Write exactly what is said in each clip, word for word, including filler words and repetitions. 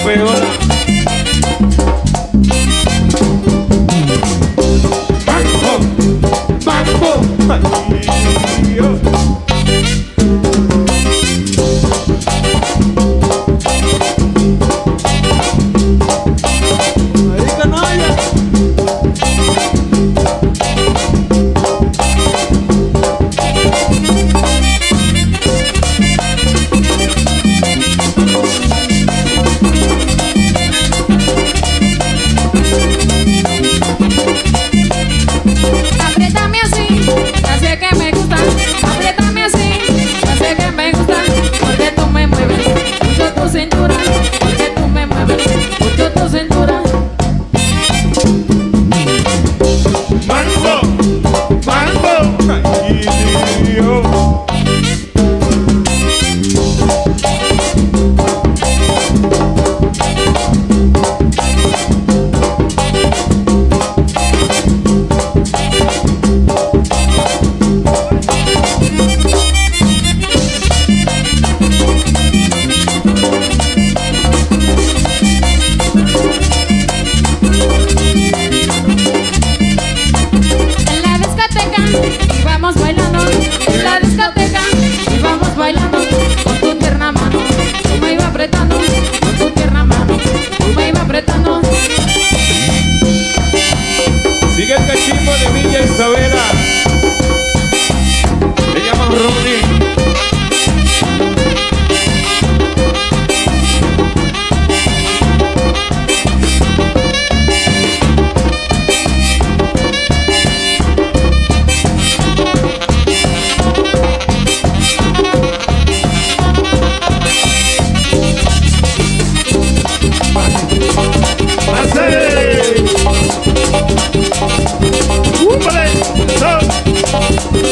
campeona. Mambo, mambo. Ay, Dios. Ahí, canalla. Apriétame así, ya sé que me gusta. Apriétame así, ya sé que me gusta. Porque tú me mueves mucho tu cintura. Porque tú me mueves mucho tu cintura. Mambo, mambo. Ay, Dios. En la discoteca y vamos bailando. En la discoteca y vamos bailando. Con tu tierna mano tú me iba apretando. Con tu tierna mano tú me iba apretando. Sigue el cachimbo de Villa Isabela. Le llaman Ronnie. ¡Pase! ¡Úpale! ¡No!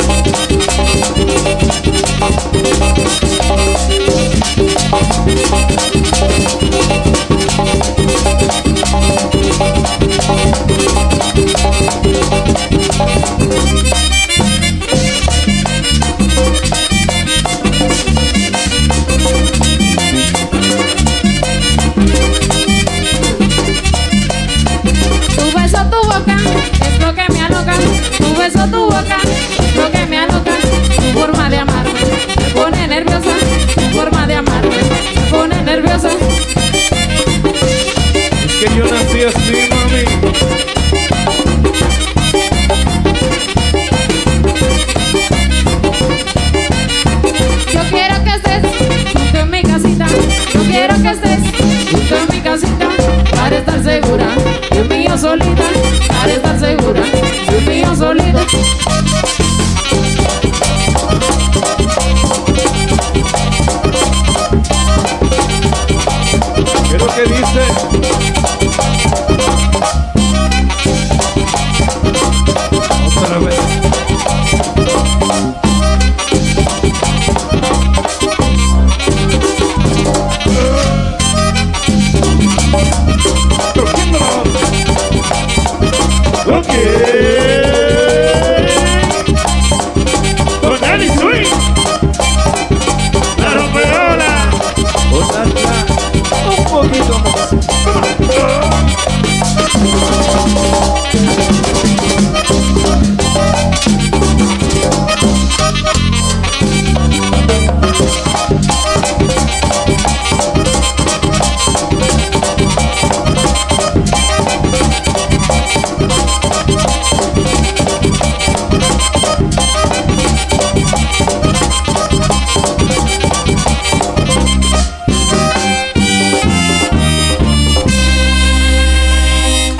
Tu beso, tu boca, es lo que me aloca. Tu beso, tu boca, es lo que me aloca. Tu forma de amarme me pone nerviosa. Tu forma de amarme me pone nerviosa. Es que yo nací así, mami. Yo quiero que estés junto en mi casita. Yo quiero que estés junto en mi casita.